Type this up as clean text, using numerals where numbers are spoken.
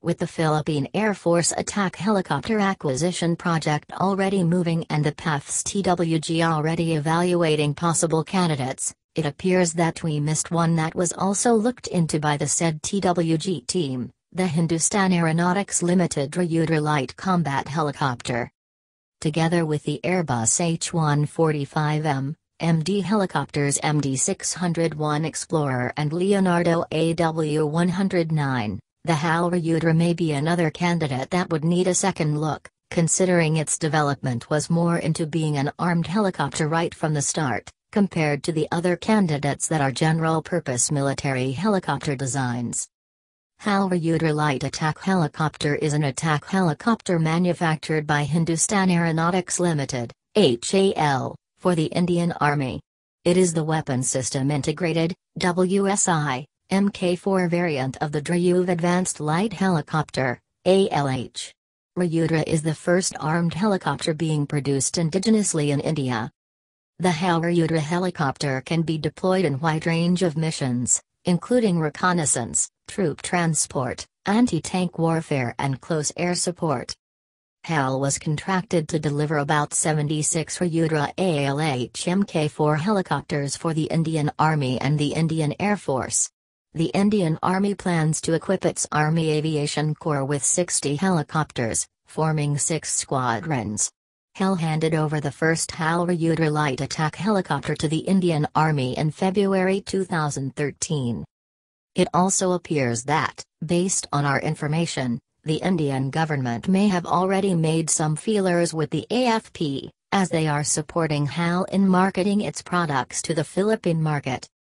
With the Philippine Air Force attack helicopter acquisition project already moving and the PAF's TWG already evaluating possible candidates, it appears that we missed one that was also looked into by the said TWG team, the Hindustan Aeronautics Limited Rudra light combat helicopter. Together with the Airbus H145M, MD helicopters MD-601 Explorer and Leonardo AW109, the HAL Rudra may be another candidate that would need a second look, considering its development was more into being an armed helicopter right from the start, compared to the other candidates that are general-purpose military helicopter designs. HAL Rudra Light Attack Helicopter is an attack helicopter manufactured by Hindustan Aeronautics Limited, HAL, for the Indian Army. It is the Weapon System Integrated, WSI, Mk4 variant of the Dhruv Advanced Light Helicopter, ALH. Rudra is the first armed helicopter being produced indigenously in India. The HAL Rudra helicopter can be deployed in a wide range of missions, including reconnaissance, troop transport, anti-tank warfare and close air support. HAL was contracted to deliver about 76 Rudra ALH Mk4 helicopters for the Indian Army and the Indian Air Force. The Indian Army plans to equip its Army Aviation Corps with 60 helicopters, forming 6 squadrons. HAL handed over the first HAL Rudra light attack helicopter to the Indian Army in February 2013. It also appears that, based on our information, the Indian government may have already made some feelers with the AFP, as they are supporting HAL in marketing its products to the Philippine market.